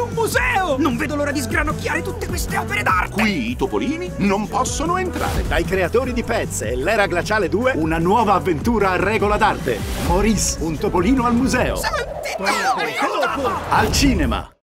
un museo! Non vedo l'ora di sgranocchiare tutte queste opere d'arte! Qui i topolini non possono entrare. Dai creatori di Pez e l'Era Glaciale 2, una nuova avventura a regola d'arte. Maurice, un topolino al museo. Senti, Al cinema!